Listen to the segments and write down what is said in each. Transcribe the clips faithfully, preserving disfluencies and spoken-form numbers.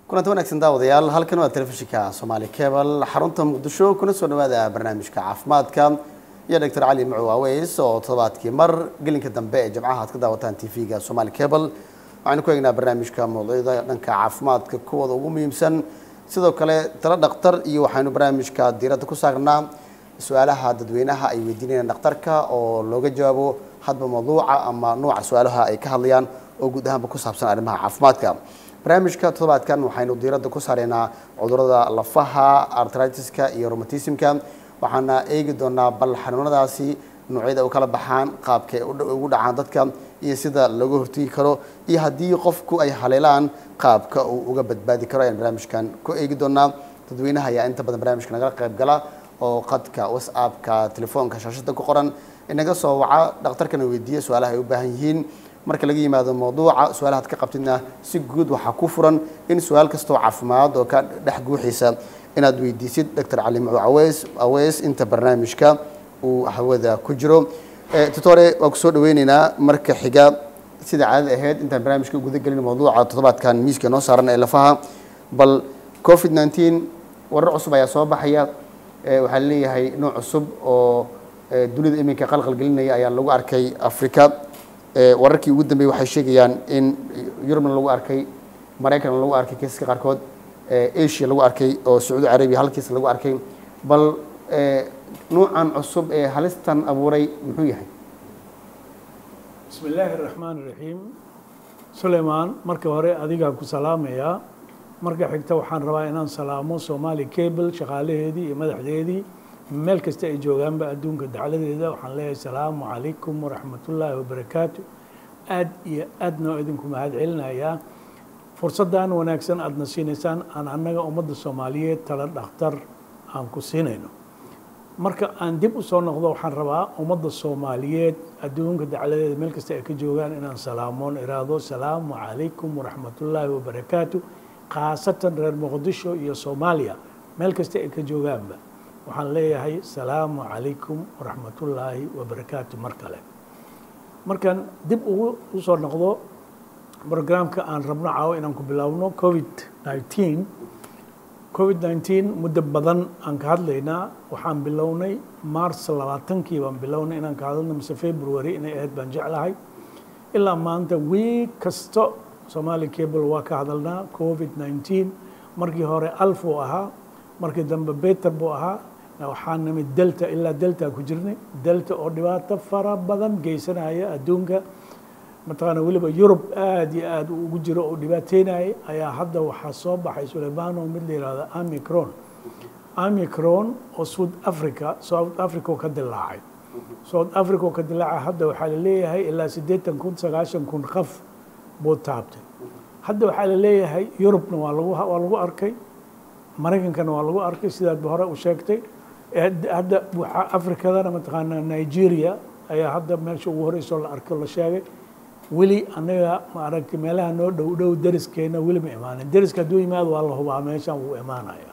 kulanti wanaagsan daawadayaal halkan waa telefishinka Somali Cable xarunta Muqdisho kuna soo dhawaada barnaamijka caafimaadka iyo Doctor Ali Macu Aweys oo todobaadkii mar gelinka dambe ee jimcaha aad ka daawataan T V-ga Somali Cable waxaan ku eegnaa barnaamijka mowduucyada dhanka caafimaadka kuwada ugu muhiimsan sidoo kale tala dhakhtar iyo waxaanu barnaamijka diiradda ku saarnaa su'aalaha dadweynaha ay weydiinayaan dhakhtarka oo looga jawaabo hadba mawduuca ama nooca su'aalaha ay ka hadlayaan oo guud ahaan ku saabsan arrimaha caafimaadka barnaamijka todobaadkan waxaynu diiradda ku saareynaa cudurrada lafaha arthritis-ka iyo rheumatism-ka waxaana eegi doonaa bal xanuunadaasi noocyada u kala baxaan qaabka ay ugu dhacaan dadka iyo sida looga hortagi karo iyo haddii qofku ay haleelaan qaabka uu uga badbaadi karo ayaan barnaamijkan ku eegi doonaa dadweynaha ayaa inta badan barnaamijka nagala qayb gala oo qadka whatsappka telefoonka shaashada ku qoran inaga soo waca dhakhtarkana weydiiya su'aalaha ay u baahan yihiin marka laga yimaado mawduuca su'aalaha ka qabtidna si guud waxa ku furan in su'aal kasto caafimaad oo ka dhex guuxiisa inaad weydiisid Doctor Ali Macu Aweys Aweys inta barnaamijka uu hawada ku jiro ee tutore waa ku soo dhaweynaynaa marka xiga sida caadi ahayd inta barnaamijka gudaha galin mawduuca todobaadkan miiska noo saaran ee lafaha bal covid nineteen warar cusub ayaa soo baxaya ee waxa leeyahay nooc cusub oo dunida iminka qalqal gelinaya ayaa lagu arkay Afrika ee wararkii ugu dambeeyay waxay sheegayaan in Yurubna lagu arkay Mareykanna lagu arkay kiisaska qaarkood ee Asia lagu arkay oo Saudi Arabia halkiis lagu arkay bal ee noocan cusub ee halistan abuuray muxuu yahay Bismillahir Rahmanir Rahim Sulaymaan marka hore adiga ku salaamaya marka xigta waxaan rabaa inaan salaamo Somali Cable shaqaalaheedii iyo madaxdeedii meel kasta ay joogaanba adduunka dacaladeeda waxaan leeyahay salaamu calaykum waraxmatullaahi wabarakaatu aad iyo aadna idinku mahad celinayaa fursaddan wanaagsan aadna siinaysaan aan annaga ummadda Soomaaliyeed tala dhakhtar aan ku siinayno marka aan dib u soo noqdo waxaan rabaa ummadda Soomaaliyeed adduunka dacaladeeda meel kasta ay ka joogaan inaan salaamoon iraado salaamu calaykum waraxmatullaahi wabarakaatu khaasatan reer Muqdisho iyo Soomaaliya meel kasta ay ka joogaanba waxaan leeyahay salaamu calaykum waraxmatullaahi wabarakaatu mar kale markaan dib ugu soo noqdo barnaamijka aan rabno caawa inaan ku bilaabno covid nineteen covid nineteen muddo badan aan ka hadlaynaa waxaan bilownay Mars labaatankii baan bilownay inaan ka hadalno mise February inay ahayd baan jeclahay ilaa maanta week kasto Somali Cable waa ka hadalnaa covid nineteen markii hore alf uu ahaa markii dambe beta buu ahaa waxaan nimid delta ilaa delta ku jirnay delta oo dhibaato fara badan geysanaya adduunka mataqaana waliba Yurub aad iyo aad ugu jiro oo dhibaateynaya ayaa hadda waxa soo baxay Sulaymaano mid la yiraahdo Omicron Omicron oo South Africa South Africa ka dilaacay South Africa ka dilaacay hadda waxa la leeyahay ilaa siddeetan kun sagaashan kun qof buu taabtay hadda waxa la leeyahay Yurubna waa lagu waa lagu arkay Mareykankana waa lagu arkay sidaad hore u sheegtay hadda waxa Afrikadana mataqaana Nigeria ayaa hadda meesha ugu horeyso la arkay la sheegay weli anaga ma aragtay meelaha noo dhow dhow dariskeena weli ma imaanin dariska haduu yimaado waa la hubaa meeshan uu imaanaya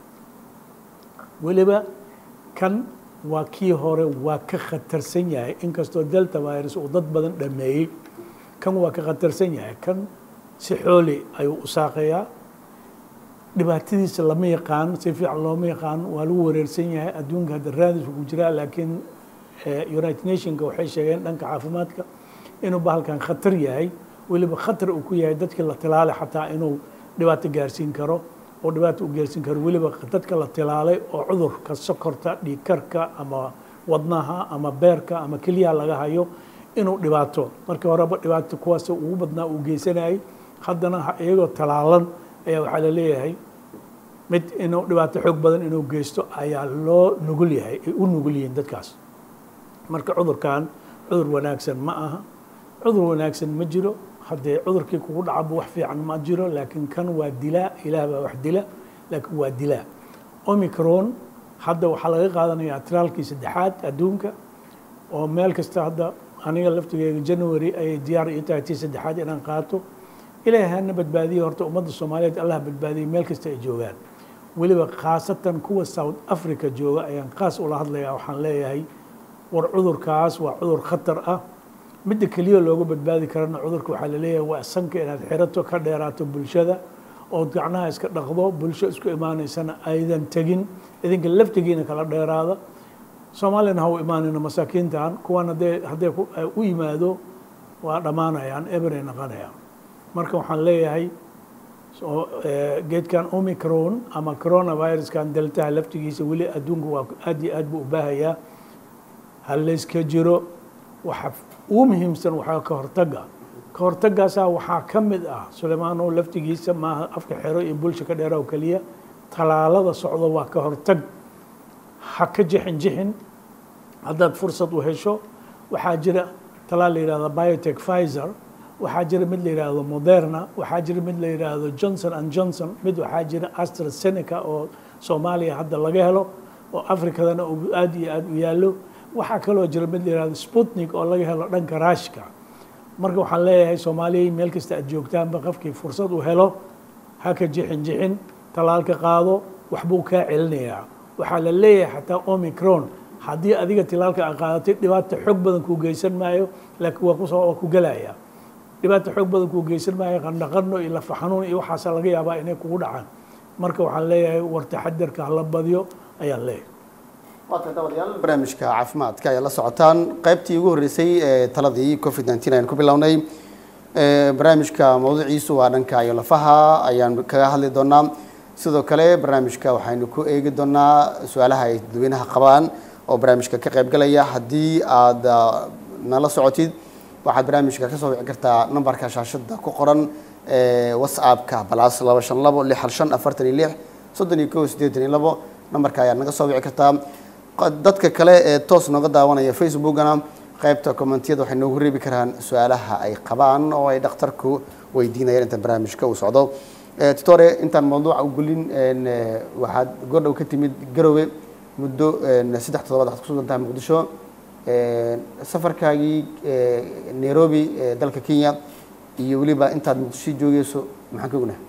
weliba kan waa kii hore waa ka khatarsan yahay inkastoo delta virus uu dad badan dhameeyay kan waa ka khatarsan yahay kan si xooli ayuu u saaqayaa dhibaatadiisa lama yaqaan si fiican looma yaqaan waa lagu wareersan yahay adduunka hadda raadis ugu jira laakiin United Nations waxay sheegeen dhanka caafimaadka inuu bahalkan khatar yahay waliba khatar uu ku yahay dadka la tilaalay xataa inuu dhibaato gaarsiin karo oo dhibaato u gaarsiin karo waliba dadka la tilaalay oo cudurka sokorta dhiig karka ama wadnaha ama beerka ama kaliya laga hayo inuu dhibaato markii horeba dhibaato kuwaas ugu badnaa uu geysanayay haddana iyagoo talaalan ayaa waxa la leeyahay mid inuu dhibaato xoog badan inuu geysto ayaa loo nugul yahay ay u nugul yihiin dadkaas marka cudurkan cudur wanaagsan ma aha cudur wanaagsan ma jiro haddii cudurkii kugu dhacaba wax fiican ma jiro laakiin kan waa dilaa ilaah baa wax dila laakiin waa dilaa Omicron hadda waxaa laga qaadanayaa traalkii saddexaad adduunka oo meel kasta hadda aniga laftigeyga January ay diyaar ii tahay tii saddexaad inaan qaato ilaahana badbaadiyo horta ummadda Soomaaliyeed Allah badbaadiyo meel kasta ay joogaan waliba khaasatan kuwa South Africa jooga ayaan qaas ula hadlayaa waxaan leeyahay war cudurkaas waa cudur khatar ah midda kaliya looga badbaadi karana cudurka waxa la leeyahay waa sanka inaad xirato ka dheeraato bulshada ood gacnaha iska dhaqdo bulsho isku imaanaysana aydan tegin idinka laftigiina kala dheeraada soomaaliyana ha u imaanayno masaakiintan kuwan haddee hadday u yimaado waa dhammaanayaan eberay naqanayaan marka waxaan leeyahay geedkan omicron ama coronaviruskan deltaha laftigiisa weli adduunku waa aad iyo aad buu u baahayaa ha layska jiro waxa ugu muhiimsan waxaa ka hortagga ka hortaggaasaa waxaa ka mid ah suleymaanow laftigiisa maaha afka xero iyo bulsha ka dheera oo keliya talaalada socdo waa ka hortag ha ka jixin jixin haddaad fursad u hesho waxaa jira talaal la yidhahdo biotech Pfizer waxaa jira mid la yidhaahdo Moderna waxaa jira mid la yidhaahdo Johnson and Johnson mid waxaa jira AstraZeneca oo Soomaaliya hadda laga helo oo Afrikadana aad iyo aad u yaallo waxaa kaloo jira mid la yidhaahdo Sputnik oo laga helo dhanka Ruushka marka waxaan leeyahay Soomaaliya meel kasta aad joogtaanba qofkii fursad u helo ha ka jixin jixin talaalka qaado waxbuu kaa celinayaa waxaa la leeyahay xataa Omicron haddii adiga talaalka aad qaadatay dhibaato xoog badan kuu geysan maayo laakiin waa kusoo ku galaya dhibaato xoog badan kuu geysan maayo qandhaqarno iyo lafa xanuun iyo waxaasa laga yaabaa inay kugu dhacaan marka waxaan leeyahay war taxadarka hala badiyo ayaan leeyahay waata dawadayaal barnaamijka caafimaadka ayaa la socotaan qaybtii ugu horreysay ee taladii covid nineteen ayaan ku bilownay barnaamijka mawduuciisu waa dhanka iyo lafaha ayaan kaga hadli doonaa sidoo kale barnaamijka waxaynu ku eegi doonaa su-aalaha ay dadweynaha qabaan oo barnaamijka ka qayb galaya haddii aad nala socotid waxaad barnaamijka ka soo wici kartaa nambarka shaashada ku qoran whatsappka balaas laba shan labo lix hal shan afartan iyo lix soddon iyo kow siddeetan iyo labo nambarka ayaad naga soo wici kartaa dadka kale ee toos nooga daawanaya facebookana qaybta commentiyada waxay noogu reebi karaan su-aalaha ay qabaan oo ay dhakhtarku weydiinayaan inta barnaamijka uu socdo tutore intaan mawduuca u gulin waxaad goordhow ka timid garowe muddo saddex toddobaad waxaad kusugan tahay muqdisho safarkaagii nairobi dalka kenya iyo weliba intaad muqdisho joogeyso maxaan ka ognahay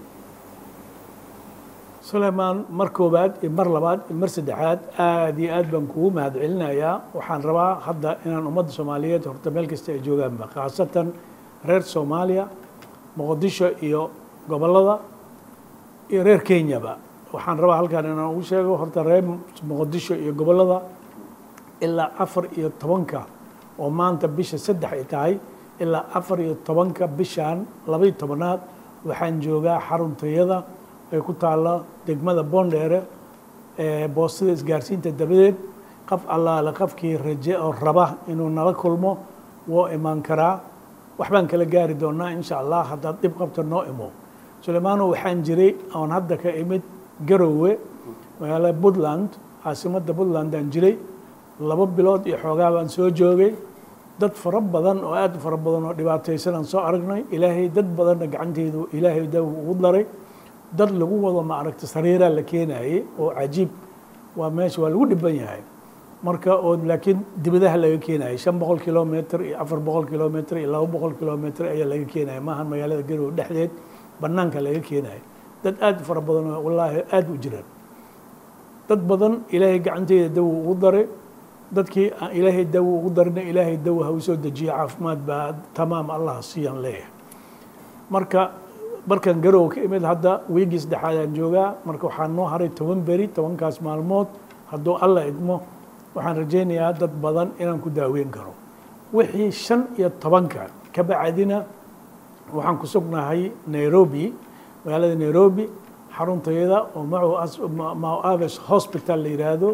suleymaan mar koobaad iyo mar labaad iyo mar saddexaad aad iyo aad baan kugu mahad celinayaa waxaan rabaa hadda inaan ummadda soomaaliyeed horta meel kasta ay joogaanba khaasatan reer soomaaliya muqdisho iyo gobollada iyo reer kenyaba waxaan rabaa halkan inaan ugu sheego horta reer muqdisho iyo gobollada ilaa afar iyo tobanka oo maanta bisha saddex ay tahay ilaa afar iyo tobanka bishan labaiyo tobanaad waxaan joogaa xaruntayada ay ku taalla degmada Boondheere ee boostada isgaarsiinta dabadeed qof allaale qofkii raje oo raba inuu nala kulmo wuu imaan karaa waxbaan kala gaari doonaa insha allah haddaad dhib qabto noo imo suleymaano waxaan jiray oon hadda ka imid garowe magaalada Puntland caasimadda Puntland aan jiray laba bilood iyo xoogaa baan soo joogay dad fara badan oo aad u fara badan oo dhibaataysan aan soo aragnay ilaahay dad badanna gacanteedu ilaahay daw ugu daray dad lagu wado ma aragta sariiraa la keenayay oo cajiib waa meesha waa lagu dhiban yahay marka oo laakiin dibadaha laga keenayay shan boqol kilomitr iyo afar boqol kilomitr iyo laba boqol kilomitr ayaa laga keenayay maahan magaalada garowe dhexdeed banaanka laga keenayay dad aad u fara badan oo wallaahi aad u jiraan dad badan ilaahay gacanteeda daw ugu daray dadkii aan ilaahay daw ugu darina ilaahay daw ha u soo dejiyo caafimaad baa tamaam allah siiyaan leeyahay marka markaan garowe ka imid hadda wiigii saddexaad aan joogaa marka waxaa noo haray toban beri tobankaas maalmood hadduu alla idmo waxaan rajaynayaa dad badan inaan ku daaweyn karo wixii shan iyo tobanka ka bacdina waxaan ku sugnahay Nairobi magaalada Nairobi xaruntayada oo Mau Aves Hospital la yiraahdo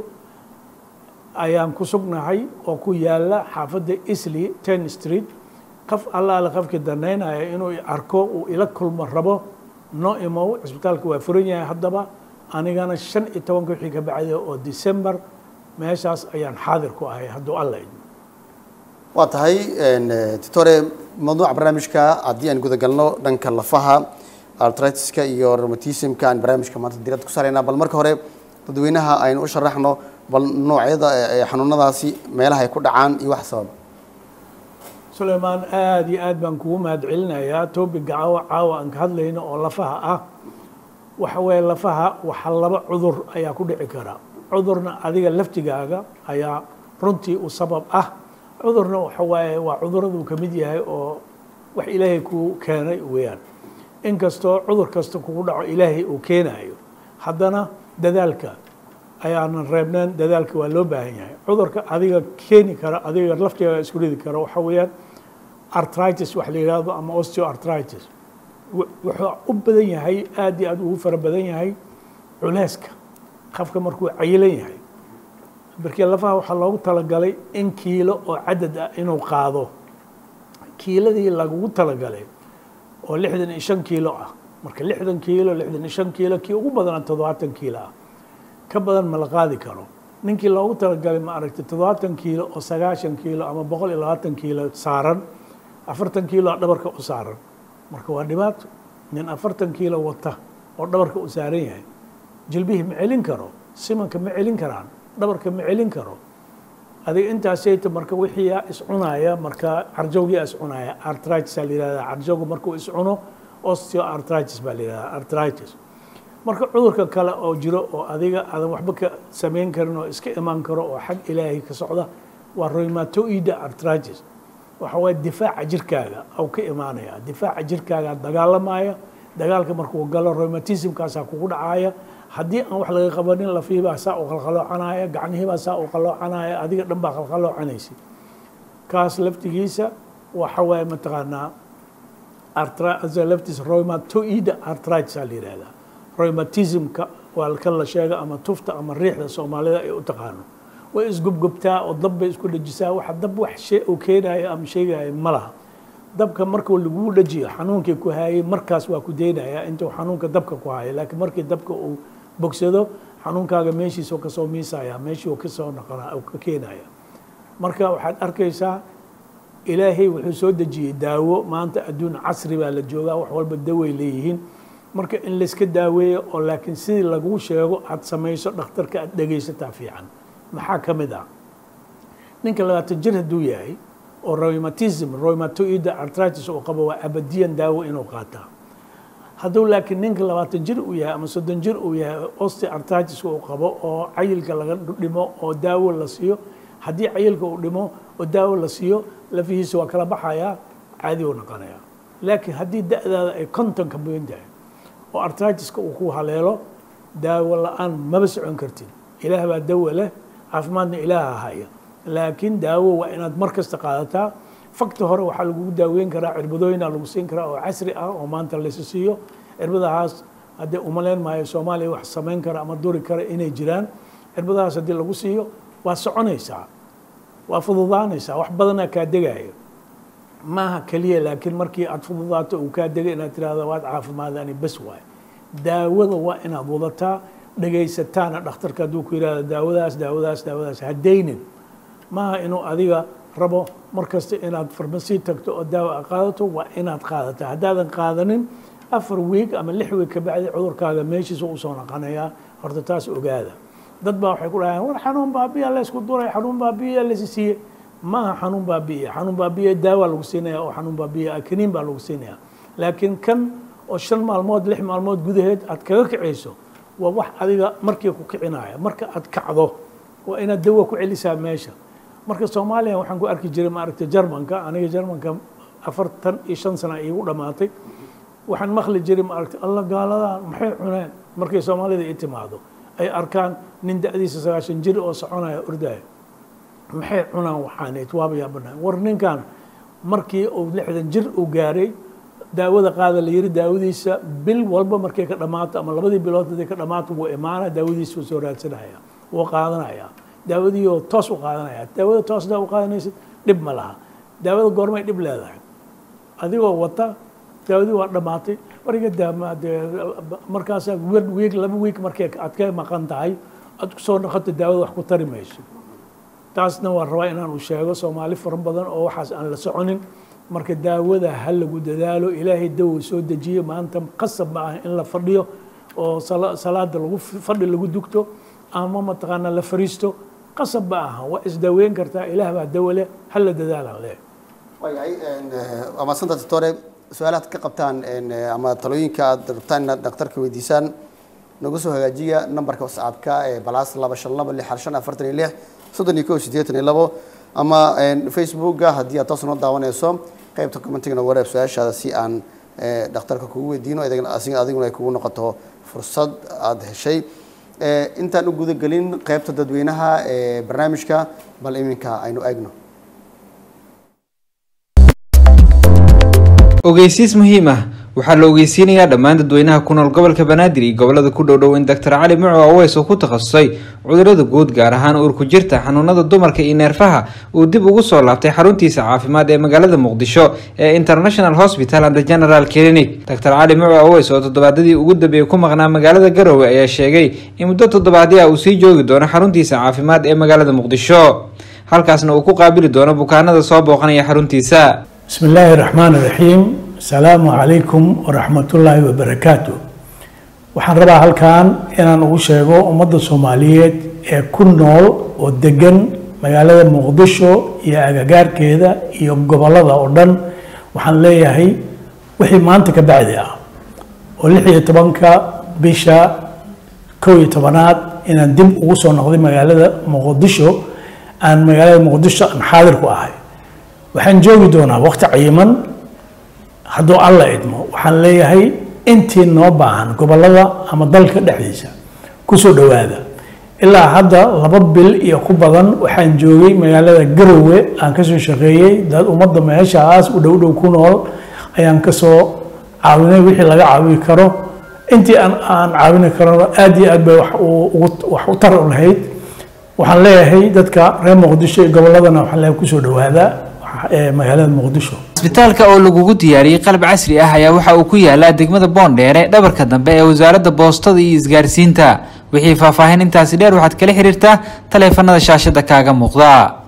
ayaan ku sugnahay oo ku yaala xaafadda Eastleigh ten Street qof allaale qofkii danaynaya inuu arko uu ila kulmo rabo noo imow cisbitaalka waa furan yahay haddaba anigana shan iyo tobanka wixii ka bacday oo December meeshaas ayaan xaadir ku ahay hadduu alla idmo waa tahay tutore mawduuca barnaamijka haddii aan guda galno dhanka lafaha arthritis-ka iyo rheumatism-ka aan barnaamijka maanta diiradda ku saaraynaa bal marka hore dadweynaha aynu u sharaxno bal noocyada xanuunadaasi meelaha ay ku dhacaan iyo wax sababa suleymaan aad iyo aad baan kugu mahad celinayaa topiga caawa caawa aan ka hadlayno oo lafaha ah waxa weeye lafaha waxa laba cudur ayaa ku dhici kara cudurna adiga laftigaaga ayaa runtii u sabab ah cudurna waxa waaye waa cuduradu ka mid yahay oo wax ilaahay ku keenay weeyaan inkastoo cudur kasta kugu dhaco ilaahay uu keenayo haddana dadaalka ayaanan reebneen dadaalka waa loo baahan yahay cudurka adiga keeni kara adiga laftiga isku ridi kara waxa weeyaan arthritis wax la yidhaahdo ama osteoarthritis wuxuu u badan yahay aad iyo aad ugu fara badan yahay culeyska qofka markuu cayilan yahay markii lafaha waxaa loogu talagalay in kiilo oo cadad ah inuu qaado kiiladii lagugu talagalay oo lixdan iyo shan kiilo ah marka lixdan kiilo lixdan iyo shan kiilo kii ugu badana toddobaatan kiilo ah ka badan ma la qaadi karo ninkii loogu talagalay ma aragtay toddobaatan kiilo oo sagaashan kiilo ama boqol iyo labaatan kiilo saaran afartan kiilo dhabarka u saaran marka waa dhibaato nin afartan kiilo wata oo dhabarka u saaran yahay jilbihii ma celin karo simanka ma celin karaan dhabarka ma celin karo adiga intaasayta marka wixii iscunaya marka carjowgii iscunaya arthritis la yiraahdaa carjowgu markuu iscuno osteoarthritis baa la yiraahdaa arthritis marka cudurka kale oo jiro oo adiga aadan waxba ka samayn karin oo iska imaan karo oo xag ilaahay ka socda waa rheumatoid arthritis waxa waa difaaca jirkaaga oo ka imaanaya difaaca jirkaaga dagaalamaya dagaalka markuu galo rheumatismkaas kugu dhacaya haddii aan wax laga qabanin lafiibaa saa u qalqaloocanaya gacnihiibaa saa u qaloocanaya adiga dhan baa qalqaloocanaysa kaas laftigiisa waxa waaye mataqaanaa arthritis laftiis rheumatoid arthritis la yiraahdaa rheumatismka waa kan la sheega ama tufta ama riixda Soomaalida ay u taqaano way isgubgubtaa oo dab bay isku dhajisaa waxa dab wax shay oo keenayo ama sheegayo malaha dabka markuu lagu dhajiyo xanuunkii ku hayay markaas waa ku deynaya intuu xanuunka dabka ku hayay laakiin markii dabka uu bogsado xanuunkaaga meeshiisa ka soo miisaya meeshii uu ka soo noqonaa oo ka keenaya marka waxaad arkaysaa ilaahay wuxuu soo dejiyay daawo maanta adduun casri baa la joogaa wax walba daway leeyihiin marka in la iska daaweeyo oo laakiin sidii lagu sheego aad samayso dhakhtarka aad dhagaysataa fiican maxaa ka mid ah ninka labaatan jir hadduu yahay oo rheumatism rheumatoid arthritis uu qabo waa abadiyan daawo inuu qaataa hadduu laakiin ninka labaatan jir uu yahay ama soddon jir uu yahay osteoarthritis uu qabo oo cayilka laga dhimo oo daawo la siiyo haddii cayilka uu dhimo oo daawo la siiyo lafihiisa waa kala baxayaa caadi uu noqonayaa laakiin haddii da'daada ay konton ka badan tahay oo arthritiska uu ku haleelo daawo la'aan maba socon kartid ilaah baa dawo leh caafimaadna ilaaha haya laakiin daawo waa inaad mar kasta qaadataa fakta hore waxaa lagu daaweyn karaa cirbadooyina lagu siin karaa oo casri ah oo maanta la siiyo cirbadahaas haddii umaleyn maayo Soomaaliya wax samayn kara ama duri kara inay jiraan cirbadahaas haddii lagu siiyo waa soconaysaa waa fududaanaysaa wax badanaa kaa degayo maaha kaliya laakiin markii aad fududaato uu kaa degay inaad tiraahdo waad caafimaadani bas waay daawada waa inaad wadataa dhageysataana dhakhtarka hadduu ku yidhaahdo daawadaas daawadaas daawadaas haddaynin maaha inuu adiga rabo mar kasta inaad farmasi tagto oo daawo aad qaadato waa inaad qaadataa haddaadan qaadanin afar wiig ama lix wiig ka bacdi cudurkaaga meeshiisa uu soo noqonayaa horta taas ogaada dad baa waxay ku dhahayaan war xanuun baabiya la isku duray xanuun baabiya la siiyey maaha xanuun baabiya xanuun baabiya daawo lagu siinaya oo xanuun baabiya kaniin baa lagu siinaya laakiin kan oo shan maalmood lix maalmood gudaheed aad kaga kicayso waa wax adiga markii ku kicinaya marka aad kacdo waa inaad dawo ku celisaa meesha marka Soomaaliya waxaan ku arki jiray ma aragtay Jarmanka aniga Jarmanka afartan iyo shan sano iigu dhamaatay waxaan maqli jiray ma aragtay alla gaalada maxay cuneen markay Soomaalida ay timaado ay arkaan nin da'diisa sagaashan jir oo soconaya ordaya maxay cunaan waxaaneed waaba yaabanaa war ninkan markii uu lixdan jir uu gaaray daawada qaada la yiri daawadiisa bil walba markay ka dhamaato ama labadii bilood hadii ka dhamaato wuu imaana daawadiisa soo raadsanaya wuu qaadanaya daawadii oo toos u qaadanaya daawada toos daa u qaadanaysid dhib ma laha daawada goormay dhib leedahay adigoo wata daawadii waa dhamaatay wariga daamaade markaas week laba week markay aad ka maqan tahay aad ku soo noqoto daawada wax ku tari mayso taasna waa rabaa inaan u sheego Soomaali fara badan oo waxaas aan la soconin marka daawada hal lagu dadaalo ilaahay dawo soo dejiyo maanta qasab ma ah in la fadhiyo oo salaada lagu fadhi lagu dugto ama mataqaana la fariisto qasab ma aha waa isdaweyn kartaa ilaah baa dawo leh hal la dadaalan leh way ama santa tore su'aalaad ka qabtaan ama talooyinka aad rabtaan inaad dhakhtarka weydiisaan nagu soo hagaajiya nambarka WhatsApp-ka ee plus laba shan laba lix shan afartan iyo lix soddon iyo kow siddeetan iyo labo ama Facebook-ga haddii aad toos noo daawanayso qaybta commenting-na wareeb su'aashaada si aan dhakhtarka kugu weydiino asiga adiguna ay kugu noqoto fursad aada heshay intaan u guda gelin qaybta dadweynaha ee barnaamijka bal iminka aynu eegno ogeysiis muhiim ah waxaa la ogeysiinayaa dhammaan dadweynaha ku nool gobolka Banaadir iyo gobolada ku dhow dhow in Doctor Cali Macow Aweys oo ku takhasusay cudurrada guud gaar ahaan uurku jirta xanuunada dumarka iyo neerfaha uu dib ugu soo laabtay xaruntiisa caafimaad ee magaalada Muqdisho ee International Hospital and General Clinic. Doctor Cali Macow Aweys oo toddobaadadii ugu dambeeyay ku maqnaa magaalada Garowe ayaa sheegay in muddo toddobaadii ah uu sii joogi doono xaruntiisa caafimaad ee magaalada Muqdisho halkaasna uu ku qaabili doono bukaanada soo booqanaya xaruntiisa. بسم الله الرحمن الرحيم السلام عليكم ورحمة الله وبركاته waxaan rabaa halkaan inaan ugu sheego ummadda Soomaaliyeed ee ku nool oo degan magaalada Muqdisho iyo agagaarkeeda iyo gobolada oo dhan waxaan leeyahay wixii maanta ka bacdi ah oo lix iyo tobanka bisha kow iyo tobanaad inaan dib ugu soo noqday magaalada Muqdisho aan magaalada Muqdisho aan xaadir ku ahay waxaan joogi doonaa waqti cayiman hadduu alla idmo waxaan leeyahay intii noo baahan gobolada ama dalka dhexdiisa ku soo dhawaada ilaa hadda laba bil iyo ku badan waxaan joogay magaalada Garowe aan ka soo shaqeeyay dad ummadda meeshaas u dhow dhow ku nool ayaan ka soo caawinay wixii laga caawin karo intii aan aan caawin karo aad iyo aad bay wax wax u tar lahayd waxaan leeyahay dadka reer Muqdisho iyo goboladana waxaan leeyahay ku soo dhawaada magaalada Muqdisho. isbitaalka oo lagu diyaariyay qalab casri ah ayaa waxa uu ku yaalaa degmada Boondheere dhabarka dambe ee wasaaradda boostada iyo isgaarsiinta wixii faahfaahin intaasi dheer waxaad kala xiriirtaa taleefanada shaashada kaaga muuqda.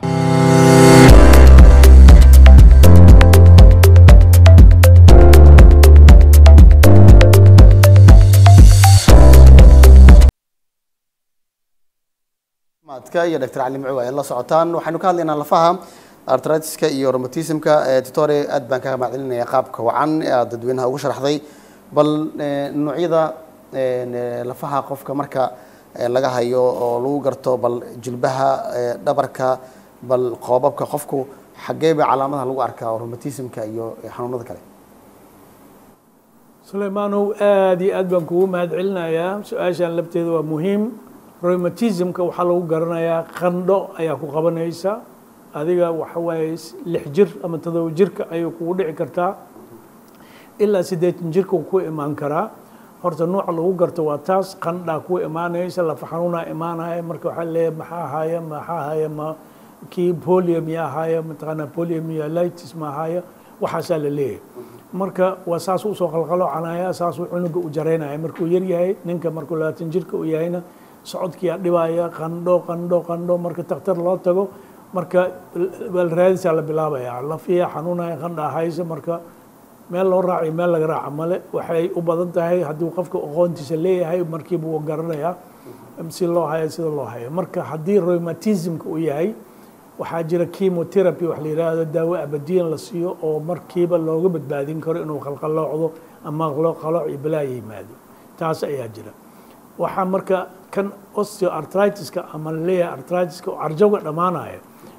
maadka iyo Doctor Cali Macow ay la socotaan waxaanu ka hadlaynaa lafaha arthritis-ka iyo rheumatism-ka tutore aad baan kaga macluumaynaya qaabka wacan ee dadweynaha ugu sharaxday bal noocyada lafaha qofka marka laga hayo oo lagu garto bal jilbaha dhabarka bal qoobabka qofku xagee ba calaamadaha lagu arkaa rheumatism-ka iyo xanuunada kale. Suleymaanow aad iyo aad baan kugu mahadcelinayaa su-aashan labteeda waa muhiim. rheumatism-ka waxaa lagu garanayaa qandho ayaa ku qabanaysa adiga waxa waaye lix jir ama todoba jirka ayuu kugu dhici kartaa ilaa siddeetan jirka ku imaan karaa horta nooca lagu garto waa taas qandha ku imaanaysa lafa xanuuna imaanaya marka waxa leeyahay maxaa haya maxaa haya ma kii polio miya haya mataqaana poliomyelitis ma haya waxaasa la leeyahay marka waa saas uu soo qalqaloocanaya saas uu cunuga u jareynaya markuu yar yahay ninka markuu labaatan jirka uu yahayna socodkiya dhibaya qandho qandho qandho marka takhtar loo tago marka bal raadisa la bilaabaya lafiya xanuunaya qandha haysa marka meel loo raaciyo meel laga raaca male waxay u badan tahay haddii qofka aqoontiisa leeyahay markiiba uu garanayaa si loo hayo sida loo hayo marka haddii rheumatism-ka uu yahay waxaa jira chemotherapy wax la yiraahdo daawo abadiyan la siiyo oo markiiba looga badbaadin karo inuu qalqaloocdo ama qalooc iyo balaa yimaado taas ayaa jira waxaa marka kan osteoarthritis-ka ama leeyahay arthritis-ka oo arjawga dhamaanaya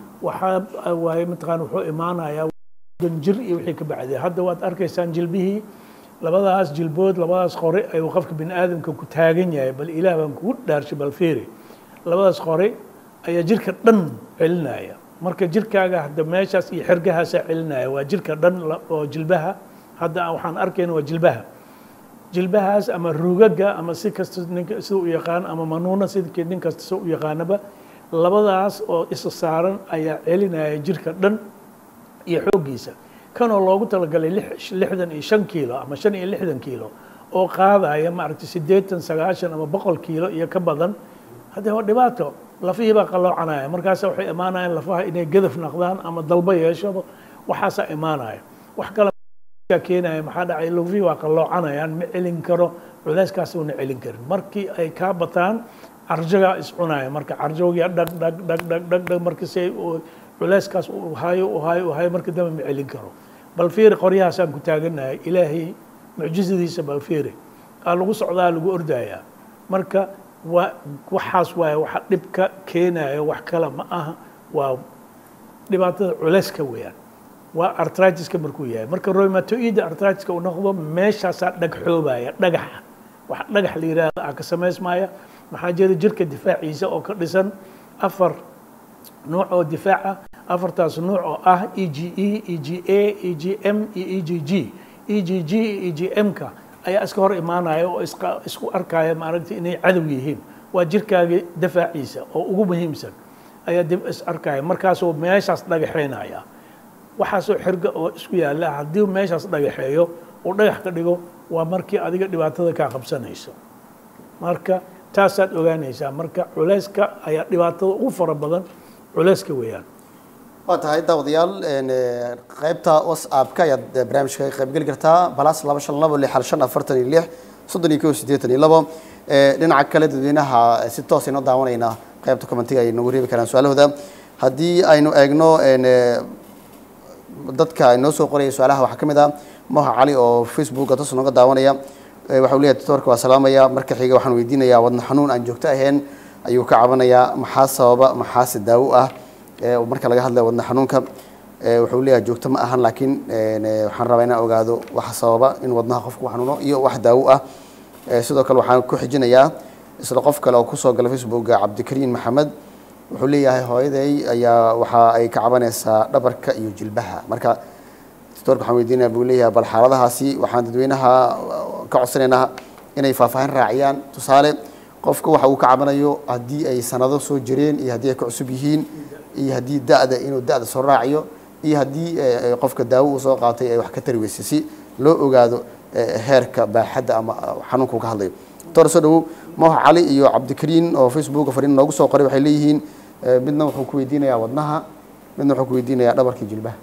waxaa waaye mataqaan wuxuu imaanayaa jir iyo wixii ka bacday hadda waad arkaysaan jilbihii labadaas jilbood labadaas qore ayuu qofka bini aadamka ku taagan yahay bal ilaah baan kugu dhaarshay bal fiiri labadaas qore ayaa jirka dhan celinaya marka jirkaaga hadda meeshaas iyo xergahaasa celinaya waa jirka dhan oo jilbaha hadda waxaan arkayna waa jilbaha jilbahaas ama rugaga ama si kasta ninka sida u yaqaan ama manuuna sidii nin kasta soo u yaqaanaba labadaas oo isa saaran ayaa celinaya jirka dhan iyo xooggiisa kanoo loogu talagalay lixdan iyo shan kiilo ama shan iyo lixdan kiilo oo qaadaya maaragtay siddeetan sagaashan ama boqol kiilo iyo ka badan haddii waa dhibaato lafihii baa qaloocanaya markaas waxay imaanayaan lafaha inay gadaf noqdaan ama dalbo yeeshaba waxaasaa imaanaya wax kale keenaya maxaa dhacay lafihii waa qaloocanayaan ma celin karo culayskaas una celin karin markii ay kaa bataan carjagaa iscunaya marka carjoogiya dhag dhag dhag dhag dhag dhag marka si culayskaas uu hayo uu hayo uu hayo marka dambe ma celin karo bal fiiri qoryahaasaan ku taaganahay ilaahay mucjisadiisa bal fiiri aa lagu socdaa lagu ordayaa marka waa waxaas waaye waxa dhibka keenaya wax kale ma aha waa dhibaatada culayska weeyaan waa arthritis-ka markuu yahay marka rheumatoid arthritis-ka uu noqdo meeshaasaa dhagxoobaya dhagaxa wax dhagax la yiraahdo aa ka samaysmaya maxaa jira jirka difaaciisa oo ka dhisan afar nooc oo difaaca afartaas nooc oo ah E G E, E G A, E G M iyo E G G E G G iyo E G M-ka ayaa iska hor imaanaya oo isku arkaya maaragtay inay cadow yihiin waa jirkaaga difaaciisa oo ugu muhiimsan ayaa dib is arkaya markaasoo meeshaas dhagaxeynaya waxaasoo xirga oo isku yaalla haddii meeshaas dhagaxeeyo oo dhagax ka dhigo waa markii adiga dhibaatada kaa qabsanayso marka taasaad ogaanaysaa marka culayska ayaa dhibaatada ugu fara badan culayska weeyaan waa tahay daawadayaal qaybta whatsapp-ka ayaad barnaamijka ka qayb geli kartaa balas laba shan labo lix hal shan afartan iyo lix soddon iyo kow siddeetan iyo labo dhinaca kale dadweynaha si toos aynoo daawanayna qaybta commentiga ay noogu reebi karaan su-aalahooda haddii aynu eegno dadka inoo soo qoraya su-aalaha waxaa ka mid ah moha cali oo facebooka toos nooga daawanaya waxau leeyahay doctorka waa salaamaya marka xiga waxaan weydiinayaa wadna xanuun aan joogto ahayn ayuu ka cabanayaa maxaa sababa maxaase daawo ah marka laga hadlayo wadna xanuunka wuxuu leeyahay joogto ma ahan laakiin waxaan rabaa inaan ogaado waxa sababa in wadnaha qofku xanuuno iyo wax daawo ah sidoo kale waxaan ku xijinayaa isla qof kale oo kusoo gala facebooka cabdikariin maxamed wuxuu leeyahay hooyaday ayaa waxa ay ka cabanaysaa dhabarka iyo jilbaha marka doctorka waxaan weydiinaya buu leeyahay bal xaaladahaasi waxaan dadweynaha ka codsanaynaa inay faahfaahin raaciyaan tusaale qofka waxa uu ka cabanayo haddii ay sanado soo jireen iyo haddii ay ka cusub yihiin iyo haddii da-da inuu da-da soo raaciyo iyo haddii qofka daawo uu soo qaatay ay wax ka tari weysay si loo ogaado heerka baaxadda ama xanuunka uu ka hadlayo doctor soo dhawow moha cali iyo cabdikariin oo facebooka fariin noogu soo qoray waxay leeyihiin midna wuxuu ku weydiinayaa wadnaha midna wuxuu ku weydiinayaa dhabarkii jilbaha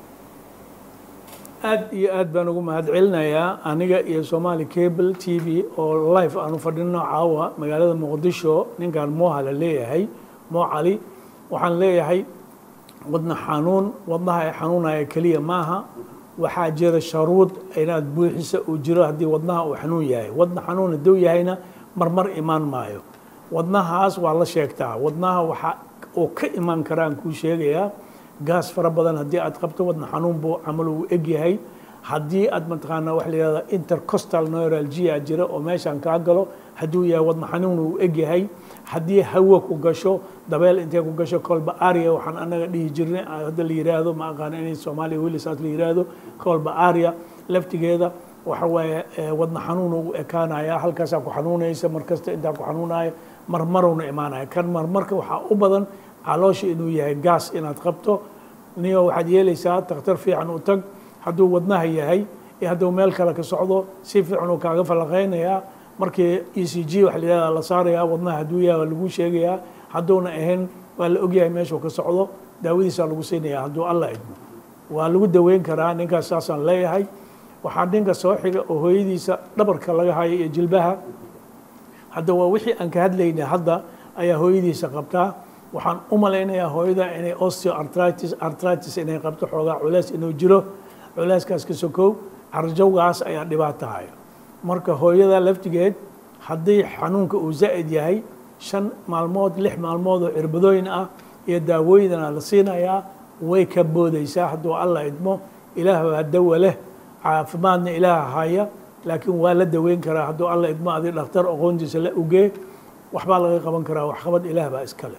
aad iyo aad baan ugu mahad celinayaa aniga iyo Somali Cable T V oo live aanu fadhino caawa magaalada Muqdisho ninkan moha la leeyahay mo cali waxaan leeyahay wadna xanuun wadnaha ay xanuunaya kaliya maaha waxaa jira sharuud inaad buuxisa uu jiro haddii wadnaha uu xanuun yahay wadna xanuun hadduu yahayna marmar imaan maayo wadnahaas waa la sheegtaa wadnaha waxa uu ka imaan karaan kuu sheegayaa gaas fara badan haddii aad qabto wadna xanuun buu camal uu eg yahay haddii aad mataqaanaa waxa la yihahda intercostal neuralgia jira oo meeshaan kaa galo hadduu yahay wadna xanuun uu eg yahay haddii hawo ku gasho dabeel intee ku gasho kolba aria waxaan anaga dhihi jirnay hadda la yiraahdo ma aqaan inay Soomaaliya weli saas la yiraahdo kolba aria laftigeeda waxa waaye wadna xanuun uu ekaanaya halkaas ku xanuunaysa markasta inta ku xanuunaya marmaruna imaanaya kan marmarka waxa u badan caloosha inuu yahay gas inaad qabto niyo waxaad yeelaysaa takhtar fiican u tag hadduu wadnaha yahay iyo hadduu meel kale ka socdo si fiican uu kaaga falaqeynayaa markii E C G waxa la yiraahdaa la saarayaa wadnaha hadduu yahay waa lagu sheegayaa hadduuna ahayn waa la ogyahay meeshuu ka socdo daawadiisa lagu siinayaa hadduu alla idmo waa lagu daweyn karaa ninkaas saasaan leeyahay waxaa ninka soo xiga oo hooyadiisa dhabarka laga hayo iyo jilbaha hadda waa wixii aan ka hadlaynay hadda ayaa hooyadiisa qabtaa waxaan u malaynayaa hooyada inay osteoarthritis arthritis inay qabto xoogaa culays inuu jiro culayskaas ka sokow carjowgaas ayaa dhibaato haya marka hooyada laftigeed haddii xanuunka uu zaa'id yahay shan maalmood lix maalmood oo cirbadooyin ah iyo daawooyinna la siinayaa way ka boodaysaa hadduu alla idmo ilaah baa dawa leh caafimaadna ilaah haya laakiin waa la daweyn karaa hadduu alla idmo adii dhakhtar aqoontiisa la ogee waxbaa laga qaban karaa waxqabad ilaah baa iskale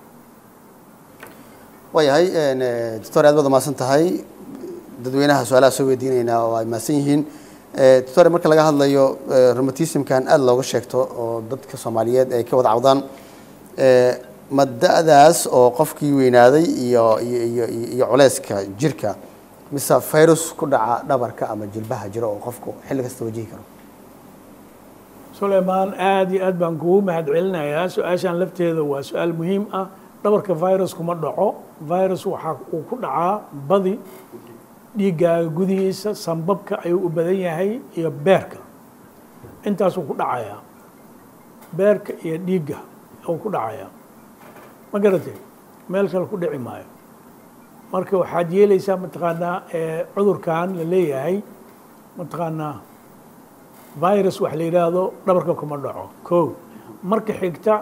waayahay doctor aad baad umahadsan tahay dadweynaha su-aalaha soo weydiinaynaa oo ay mahadsan yihiin doctor marka laga hadlayo rheumatismkan aad looga sheegto oo dadka Soomaaliyeed ay ka wada cawdaan ma da-daas oo qofkii weynaaday iyo iyo iyo culeyska jirka mise virus ku dhaca dhabarka ama jilbaha jiro oo qofku xilli kasta wajihi karo Sulaymaan aad iyo aad baan kugu mahad celinayaa su-aashan lafteeda waa su-aal muhiim ah dhabarka virus kuma dhaco virus waxa uu ku dhacaa badi dhiiggaaga gudihiisa sanbabka ayuu u badan yahay iyo beerka intaasuu ku dhacayaa beerka iyo dhiigga uu ku dhacayaa ma garatay meel kale ku dhici maayo marka waxaad yeelaysaa mataqaanaa cudurkan la leeyahay mataqaanaa virus wax la yidhaahdo dhabarka kuma dhaco kow marka xigta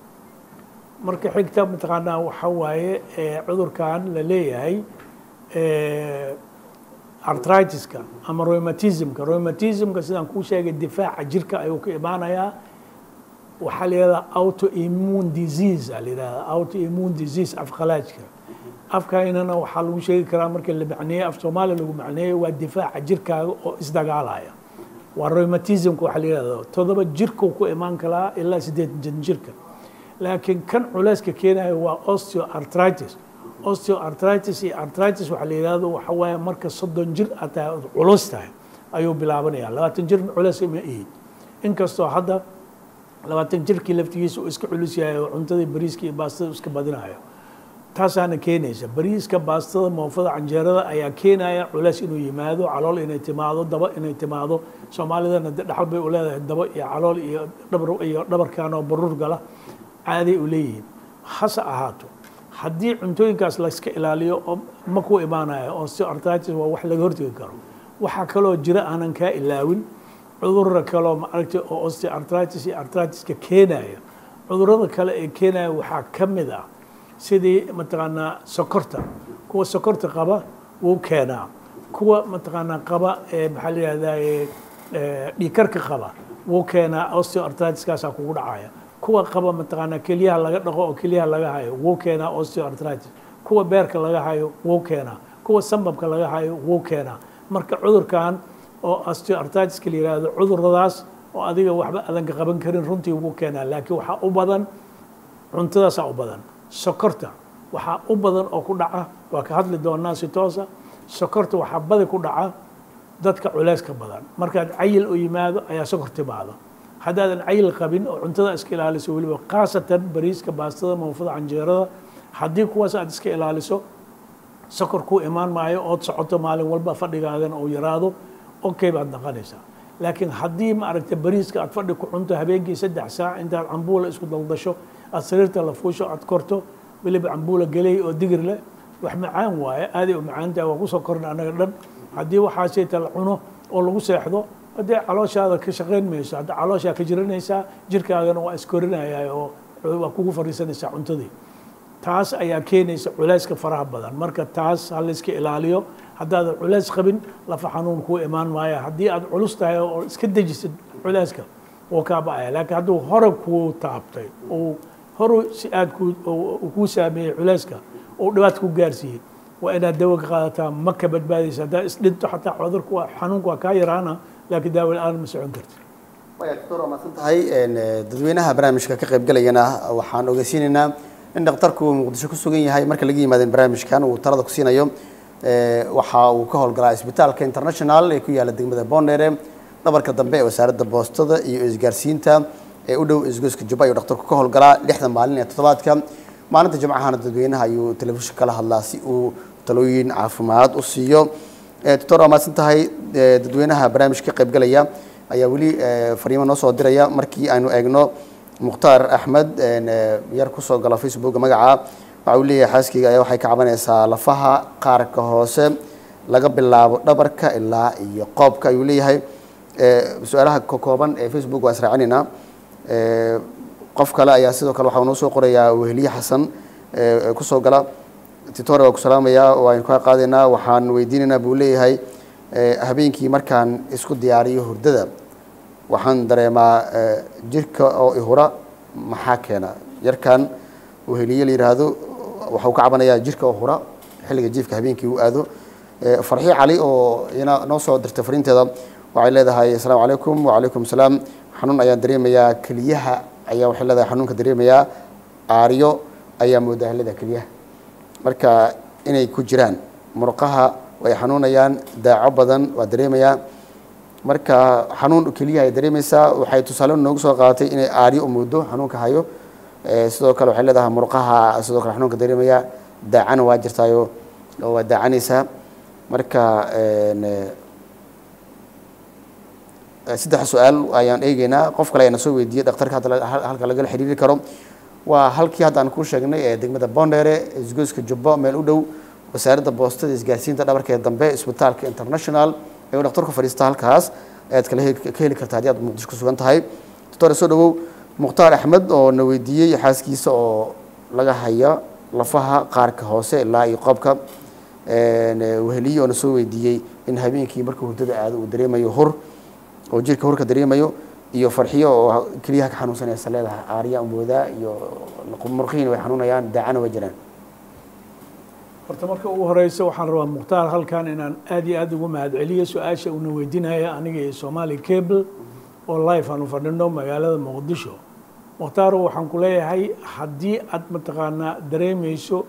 marka xigta mataqaanaa waxa waaye cudurkan la leeyahay arthritis-ka ama rheumatism-ka rheumatism-ka sidaan kuu sheegay difaaca jirka ayuu ka imaanayaa waxaa la yidhahdaa autoimmune disease aa la yidhahdaa autoimmune disease afqalaajka afkaynana waxaa lagu sheegi karaa marka la macneeyey af soomaaliya lagu macneeyo waa difaaca jirkaaga oo isdagaalaya waa rheumatismka waxaa la yidhahdaa todoba jirkuu ku imaan karaa ilaa siddeetan jirka laakiin kan culayska keenayo waa osteoarthritis osteoarthritis iyo arthritis waxaa la yidhahdo waxa waaye marka soddon jir aad tahay ood culus tahay ayuu bilaabanaya labaatan jir culayska ma ihid inkastoo hadda labaatan jirkii laftigiisa uu iska culus yahay oo cuntadii bariiska iyo baastada iska badinayo taasaana keenaysa bariiska baastada moofada canjeerada ayaa keenaya culays inuu yimaado calool inay timaado daba inay timaado soomaalidana dhaxal bay u leedahay daba iyo calool iyo dhabar iyo dhabarkan oo baruur gala caaday u leeyihiin hase ahaato haddii cuntooyinkaas la iska ilaaliyo oo ma ku imaanayo osteoarthritis waa wax laga hortegi karo waxaa kaloo jira aanan kaa ilaawin cudurra kaloo ma aragtay oo osteoarthritis iyo arthritis-ka keenaya cudurrada kale ee keenaya waxaa ka mid ah sidii mataqaanaa sokorta kuwa sokorta qaba wuu keenaa kuwa mataqaanaa qaba ee maxaa la yihahdaa dhiikarka qaba wuu keenaa osteoarthritis-kaasaa kugu dhacaya kuwa qaba mataqaanaa kelyaha laga dhaqo oo kelyaha laga hayo wuu keenaa osteoarthritis kuwa beerka laga hayo wuu keenaa kuwa sambabka laga hayo wuu keenaa marka cudurkan oo osteoarthritis-ka la yihahdo cuduradaas oo adiga waxba adanka qaban karin runtii wuu keenaa laakiin waxaa u badan cuntadaasaa u badan sokorta waxaa u badan oo ku dhaca waa ka hadli doonaa si toosa sokorta waxaa badi ku dhaca dadka culayska badan markaad cayil u yimaado ayaa sokor timaado haddaadan cayil qabin oo cuntada iska ilaaliso weliba khaasatan bariiska baastada moofada canjeerada haddii kuwaas aad iska ilaaliso sokor ku imaan maayo ood socoto maalin walba fadhigaagana uu yaraado okay baad naqanaysaa laakiin haddii ma aragta bariiska aad fadhi ku cunto habeenkii saddex saac intaad cambuula isku daldasho aad sariirta la fuusho aad korto weliba cambuula geley oo digir leh wax macaan waaye aaday u macaan tahay waa kusoo korna annaga dhan haddii waxaasayta la cuno oo lagu seexdo haddee calooshaada ka shaqayn mayso hadda calooshaa ka jiranaysaa jirkaagana waa iskorinaya oo waa kugu fadhiisanaysaa cuntadii taas ayaa keenaysa culayska faraha badan marka taas ha la iska ilaaliyo haddaadan culays qabin lafa xanuun kuu imaan maaya haddii aad culus tahay oo iska dejisid culayska wuu kaa ba-aya laakiin hadduu hore kuu taabtay uu horu si aad ku kuu saameeyey culayska uu dhibaata ku gaarsiiyey waa inaad dawo ka qaadataa ma ka badbaadaysa haddaa isdhinto xataa cudurku waa xanuunku waa kaa yaraana laakiin daawo la-aan ma socon karti waya doctor waa mahadsan tahay dadweynaha barnaamijka ka qaybgalayana waxaan ogeysiinaynaa in dhakhtarku uu muqdisho ku sugan yahay marka laga yimaadeen barnaamijkan uu talada ku siinayo waxa uu ka howlgalaa isbitaalka international ee ku yaala degmada Boondheere dhabarka dambe ee wasaaradda boostada iyo isgaarsiinta ee u dhow isgoyska Jubba ayuu dhakhtarku ka howlgalaa lixdan maalin ee toddobaadka maalinta jimcahana dadweynaha ayuu telefishinka kala hadlaa si uu talooyin caafimaad u siiyo doctor waa mahadsan tahay dadweynaha barnaamijka ka qaybgalaya ayaa weli fariimo noo soo diraya markii aynu eegno mukhtaar axmed yar ku soo gala facebook magaca waxa uu leeyahay xaaskeyga ayaa waxay ka cabanaysaa lafaha qaarka hoose laga bilaabo dhabarka ilaa iyo qoobka ayuu leeyahay su-aalaha ka kooban ee facebook waa israacinayna qof kale ayaa sidoo kale waxaa noo soo qorayaa weheliye xasan ku soo gala titore waa ku salaamayaa waan ka qaadaynaa waxaan weydiinaynaa buu leeyahay habeenkii markaan isku diyaariyo hurdada waxaan dareemaa jirka oo ihura maxaa keena yarkan weheliye la yiraahdo waxa uu ka cabanayaa jirka oo hura xilliga jiifka habeenkii uu aado farxi cali oo ina noo soo dirtay fariinteeda waxay leedahay assalaamu calaykum wa calaykum salaam xanuun ayaan dareemayaa keliyaha ayaa waxay leedahay xanuunka dareemayaa aariyo ayaa moodaa helada keliyaha marka inay ku jiraan murqaha way xanuunayaan daaco badan waa dareemayaa marka xanuun keliyaha ay dareemaysaa waxay tusaale noogu soo qaadatay inay aariyo u muddo xanuunka hayo sidoo kale waxay leedahay murqaha sidoo kale xanuunka dareemaya daacana waa jirtaayo oo waa daacanaysaa marka saddex su-aal ayaan eegaynaa qof kale ayana soo weydiiyey dhakhtarka halka lagala xiriiri karo waa halkii hadda aan kuu sheegnay ee degmada Boondheere isgoyska Jubba meel u dhow wasaaradda boostada isgaarsiinta dhabarka ee dambe isbitaalka international ee dhakhtarku fariista halkaas aad kala ka heli kartaa haddii aad muqdisho ku sugan tahay doctor soo dhawow mukhtaar axmed oo na weydiiyey xaaskiisa oo laga haya lafaha qaarka hoose ilaa iyo qoobka weheliyo oo na soo weydiiyey in habeenkii marka hurdada aado uu dareemayo hor oo jirka horka dareemayo iyo farxiyo oo keliyaha ka xanuunsanaysa leedahay aariya umoodaa iyo murqihiina way xanuunayaan daacana way jiraan horta marka ugu horeysa waxaan rabaa mukhtaar halkan inaan aad iyo aad ugu mahadceliyo su-aasha uuna weydiinaya aniga iyo Somali Cable oo live aan u fadhino magaalada Muqdisho mukhtaar waxaan ku leeyahay haddii aad mataqaanaa dareemayso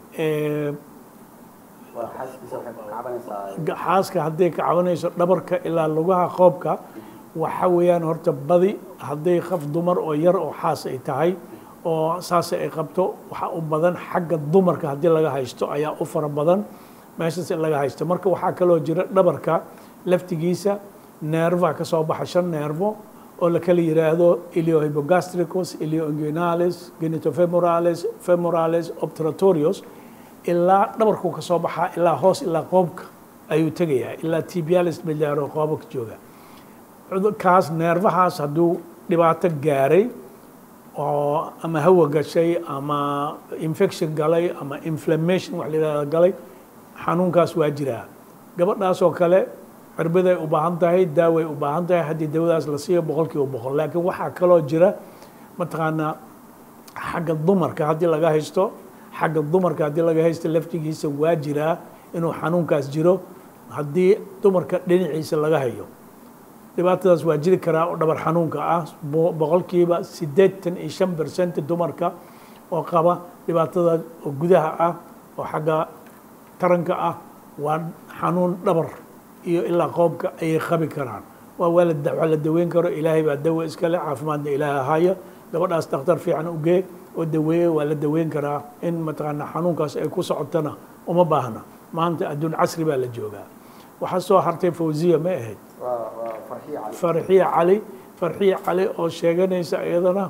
xaaska hadday ka cabanayso dhabarka ilaa lugaha qoobka waxa weeyaan horta badi hadday qaf dumar oo yar oo xaas ay tahay oo saas ay qabto waxa u badan xagga dumarka haddii laga haysto ayaa u fara badan meeshaas in laga haysto marka waxaa kaloo jira dhabarka laftigiisa neerva ka soo baxa shan neervo oo la kala yiraahdo iliohypogastricus ilioinguinalis genitofemoralis femoralis obturatorius ilaa dhabarku ka soo baxaa ilaa hoos ilaa qoobka ayuu tegayaa ilaa tibialis bilaaro qoobka jooga kaas neervahaas hadduu dhibaato gaaray oo ama hawa gashay ama infection galay ama inflammation wax la yiraahdo galay xanuunkaas waa jiraa gabadhaas oo kale cirbaday u baahan tahay daaway u baahan tahay haddii daawadaas la siiyo boqolkiiba boqol laakiin waxaa kaloo jira mataqaanaa xagga dumarka haddii laga haysto xagga dumarka haddii laga haysto laftigiisa waa jiraa inuu xanuunkaas jiro haddii dumarka dhinaciisa laga hayo dhibaatadaas waa jiri karaa oo dhabar xanuunka ah boqolkiiba siddeetan iyo shan percent dumarka oo qaba dhibaatada oo gudaha ah oo xagga taranka ah waa xanuun dhabar iyo ilaa qoobka ayay qabi karaan waa waa la daweyn karo ilaahay baa dawo iskale caafimaadna ilaahay haya gabadhaas dhakhtar fiican u gee oo daweeye waa la daweyn karaa in mataqaanaa xanuunkaas ay ku socotana uma baahna maanta adduun casri baa la joogaa waxaa soo hartay fawziya ma ahayd farxiya cali farxiya cali oo sheeganaysa iyadana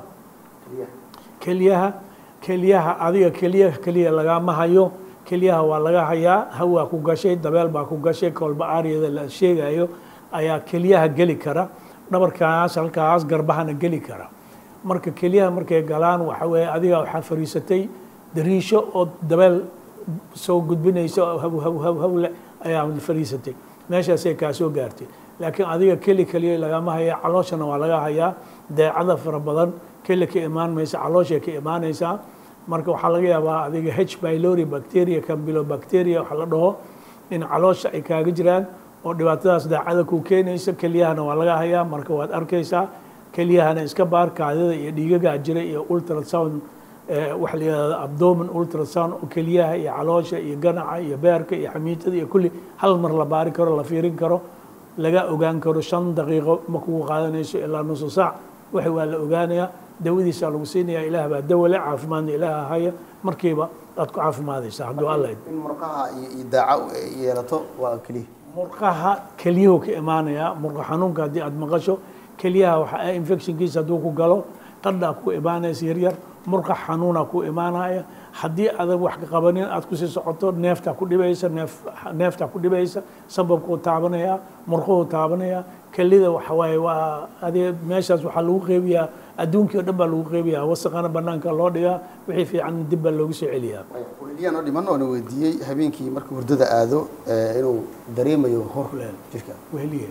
keliyaha keliyaha adiga keliyaha keliya lagama hayo keliyaha waa laga hayaa hawaa ku gashay dabeel baa ku gashay kolba aariyada la sheegayo ayaa keliyaha geli kara dhabarkaas halkaas garbahana geli kara marka keliyaha markay galaan waxa weeye adiga waxaa fariisatay dariisho oo dabeel soo gudbinaysa haw haw haw hawle ayaa fariisatay meeshaasay kaa soo gaartay laakiin adiga keli keliya lagama haya calooshana waa laga hayaa deecada fara badan keli ka imaan maysa calooshay ka imaanaysaa marka waxaa laga yaabaa adiga H pylori bacteria campylobacteria waxa la dhaho in caloosha ay kaaga jiraan oo dhibaatadaas daacada ku keenaysa keliyahana waa laga hayaa marka waad arkaysaa keliyahana iska baar kaadida iyo dhiigaga jira iyo ultrasound waxa la yiraahdo abdomen ultrasound oo keliyaha iyo caloosha iyo ganaca iyo beerka iyo xamiitada iyo kulli hal mar la baari karo la fiirin karo laga ogaan karo shan daqiiqo ma kugu qaadanayso ilaa nus saac waxa waa la ogaanayaa dawadiisa lagu siinayaa ilaah baa dawo leh caafimaadna ilaah haya markiiba aad ku caafimaadaysaa hadduu alla in murqaha iyo daaco yeelato waa keliya murqaha keliyuhu ka imaanaya murqa xanuunka haddii aad maqasho keliyaha waxa infectionkiisa hadduu ku galo qandhaa ku imaanaysa yaryar murqa xanuuna ku imaanaya haddii aadan wax ka qabanin aad kusii socoto neeftaa ku dhibaysa neef neeftaa ku dhibaysa sababkuu taabanaya murquhu taabanaya kelida waxa waaye waa adee meeshaas waxaa lagu qeybiyaa adduunkii oo dhan baa lagu qeybiyaa wasaqana banaanka loo dhigaa wixii fiican dib baa loogu soo celiyaa kuliyaan oo dhiman oo na weydiiyey habeenkii markuu hurdada aado inuu dareemayo hor jirka weheliye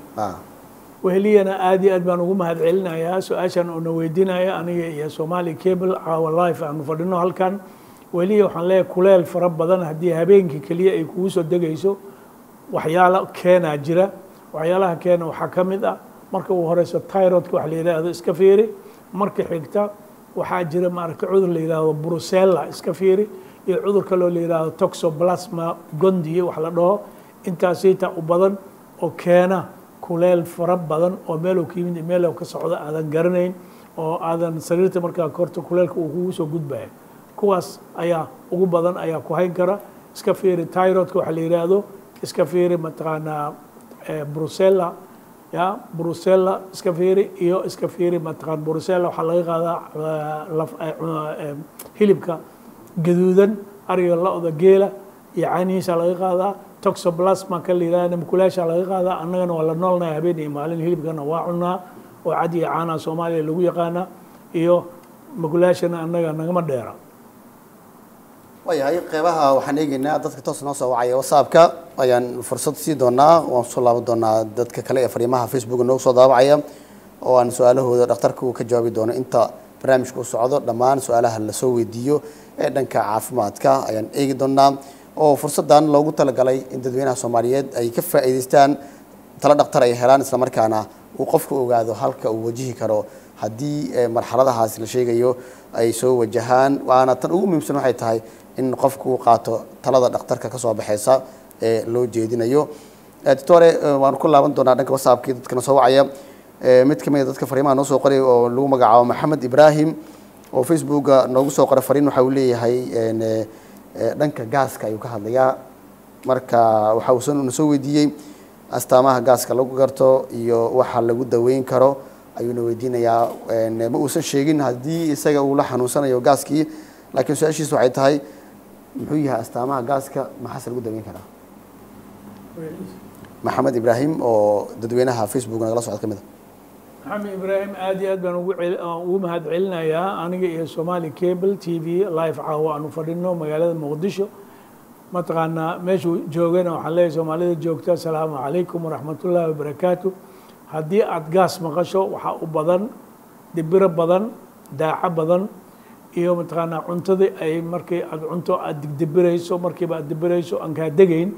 weheliyana aad iyo aad baan ugu mahad celinayaa su-aashan oo na weydiinaya aniga iyo Somali Cable our life aanu fadhino halkan weliya waxaan leeyahay kuleel fara badan haddii habeenkii keliya ay kugu soo degayso waxyaalo keenaa jira waxyaalaha keena waxaa ka mid ah marka uu horeyso thyroidka wax la yiraahdo iska fiiri marka xigta waxaa jira maaragtay cudur la yiraahdo brucella iska fiiri iyo cudur kale oo la yiraahdo toxoplasma gondii wax la dhaho intaasita u badan oo keena kuleel fara badan oo meel uu ka yimid meel uu ka socdo aadan garanayn oo aadan sariirta markaa korto kuleelka uu kugu soo gudbayo kuwaas ayaa ugu badan ayaa ku hayn kara iska fiiri thyroidka wax la yiraahdo iska fiiri mataqaanaa brucella ya brucella iska fiiri iyo iska fiiri mataqaan brucella waxaa laga qaadaa hilibka gaduudan ariga la-da geela iyo caanihiisa laga qaadaa toxoplasma ka la yiraahdo mukulaasha laga qaadaa annagana waa la noolnahay habeen iyo maalin hilibkana waa cunaa oo cad iyo caanaha Soomaaliya lagu yaqaana iyo mukulaashana annaga nagama dheera waayahay qeybaha waxaan eegaynaa dadka toos noo soo wacaya whatsappka ayaan fursad sii doonaa waan soo laaban doonaa dadka kale ee fariimaha facebooka noogu soo daabacaya oo aan su-aalahooda dhakhtarku ka jawaabi doono inta barnaamijka u socdo dhammaan su-aalaha lasoo weydiiyo ee dhanka caafimaadka ayaan eegi doonaa oo fursadan loogu talagalay in dadweynaha soomaaliyeed ay ka faa'iidaystaan talo dhakhtar ay helaan isla markaana uu qofku ogaado halka uu wajihi karo haddii marxaladahaas la sheegayo ay soo wajahaan waana tan ugu muhiimsan waxay tahay in qofku qaato talada dhakhtarka ka soo baxaysa ee loo jeedinayo doctore waan ku laaban doonaa dhanka whatsappkii dadkana soo wacaya mid ka mid a dadka fariimaha noo soo qoray oo lagu magacaabo maxamed ibraahim oo facebooka noogu soo qoray fariin waxa uu leeyahay dhanka gaaska ayuu ka hadlayaa marka waxa uu na soo weydiiyey astaamaha gaaska lagu garto iyo waxa lagu daweyn karo ayuuna weydiinayaa ma uusan sheegin haddii isaga uu la xanuunsanayo gaaskii laakiin su-aashiisu waxay tahay muxuu yahay astaamaha gaaska maxaase lagu daweyn karaa maxamed ibraahim oo dadweynaha facebook nagala socod ka mid a maxamed ibraahim aad iyo aad baan ugu ugu mahad celinayaa aniga iyo Somali Cable T V live caawa aanu fadhino magaalada Muqdisho mataqaanaa meeshuu joogana waxaan leeyahay Soomaalida joogta assalaamu calaykum waraxmatullaahi wabarakaatu haddii aad gaas maqasho waxaa u badan dibiro badan daaco badan iyo mataqaanaa cuntadii ay markii aad cunto aad digdibirayso markiiba aad dibirayso aan kaa degayn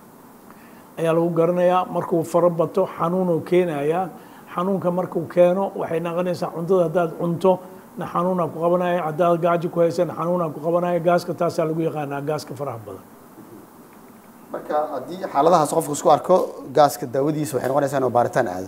ayaa lagu garanayaa markuu faro bato xanuunuu keenayaa xanuunka markuu keeno waxay noqonaysaa cuntada haddaad cunto na xanuunaa ku qabanaya haddaad gaajo ku haysan xanuunaa ku qabanaya gaaska taasaa lagu yaqaanaa gaaska faraha badan marka haddii xaaladahaas qofku isku arko gaaska daawadiisa waxay noqonaysaa inuu baaritaan aado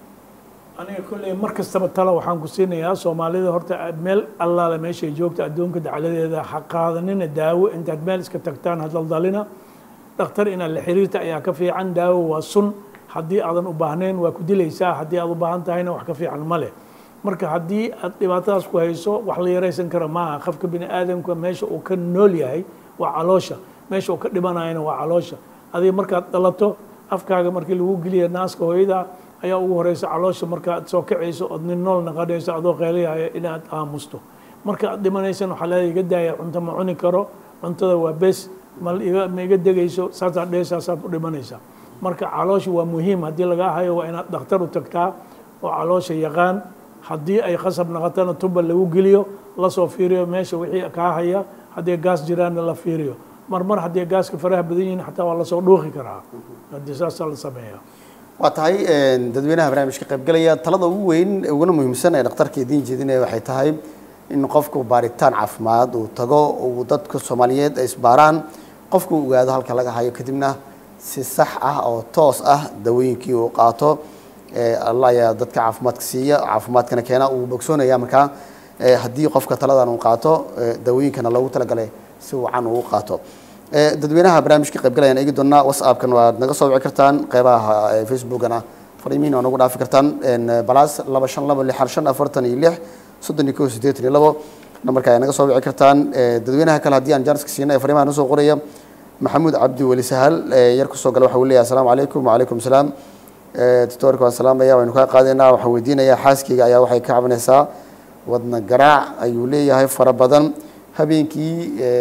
aniga kolley mar kastaba talo waxaan ku siinayaa soomaalida horta meel allaale meeshay joogta adduunka dacladeeda ha qaadanina daawo intaad meel iska tagtaan hadaldalina dhakhtar inaad la xiriirta ayaa ka fiican daawo waa sun haddii aadan u baahnayn waa ku dilaysaa haddii aad u baahan tahayna wax ka fiican ma leh marka haddii aad dhibaatadaas ku hayso wax la yaraysan kara maaha qofka bini aadamka meesha uu ka nool yahay waa caloosha meesha uu ka dhimanayana waa caloosha adiga markaad dhalato afkaaga markii lagu geliya naaska hooyada ayaa ugu horeysa caloosha markaad soo kacayso ood nin nool naqanayso adoo qeyliyaya inaad aamusto marka aad dhimanaysan waxaa leedahay iga daaya cunto ma cuni karo cuntada waa bes ma ma iga degayso saasaad dhehaysaa saad u dhimanaysaa marka caloosha waa muhiim haddii lagaa hayo waa inaad dhakhtar u tagtaa oo caloosha yaqaan haddii ay qasab noqotana tuba lagu geliyo lasoo fiiriyo meesha wixii kaa haya haddii gaas jiraanna la fiiriyo marmar haddii gaaska faraha badan yihiin xataa waa lasoo dhuuqi karaa haddii saasaa la sameeyaa waa tahay dadweynaha barnaamijka qaybgalaya talada ugu weyn uguna muhiimsan ee dhakhtarka idiin jeedinaya waxay tahay in qofku baaritaan caafimaad uu tago uu dadka Soomaaliyeed ay isbaaraan qofku ogaado halka laga hayo kadibna si sax ah oo toos ah dawooyinkii uu qaato Allah ya dadka caafimaadka siiya caafimaadkana keena uu bogsoonaya marka haddii qofka taladan uu qaato dawooyinkana loogu talagalay si wacan uu qaato dadweynaha barnaamijka qaybgalayaan eegi doonaa whatsappkan waad naga soo wici kartaan qeybaha facebookana fariimihiina waa nagu dhaafi kartaan balaas laba shan laba lix shan afartan iyo lix soddon iyo kow siddeetan iyo labo nambarka ayaa naga soo wici kartaan dadweynaha kale haddii aan jaaniska siina ee fariimaha noo soo qoraya maxamuud cabdi weli sahal yar kusoo gala waxa uu leeyahay assalaamu calaykum wacalaykum salaam doctorka waan salaamaya waynu kaa qaadaynaa waxaan weydiinayaa xaaskeyga ayaa waxay ka cabanaysaa wadna garaac ayuu leeyahay fara badan habeenkii